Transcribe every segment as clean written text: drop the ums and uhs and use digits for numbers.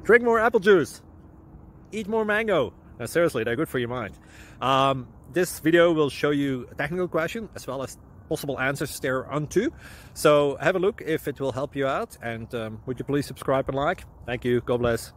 Drink more apple juice. Eat more mango. Seriously, they're good for your mind. This video will show you a technical question as well as possible answers thereunto. So have a look if it will help you out, and would you please subscribe and like? Thank you. God bless.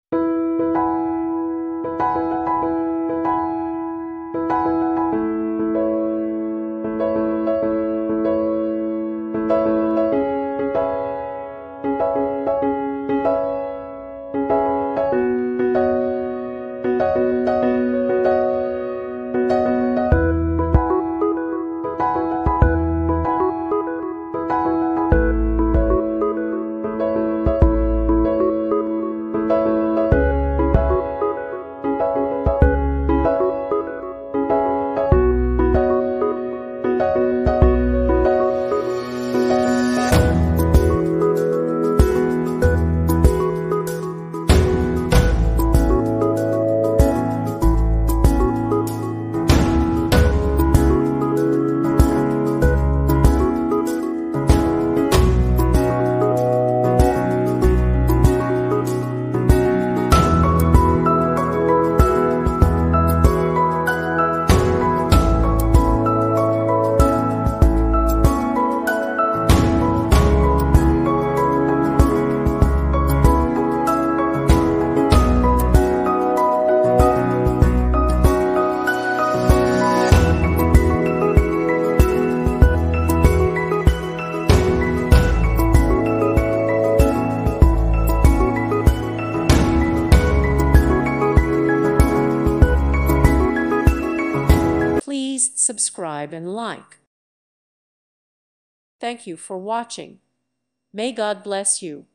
Please subscribe and like. Thank you for watching. May God bless you.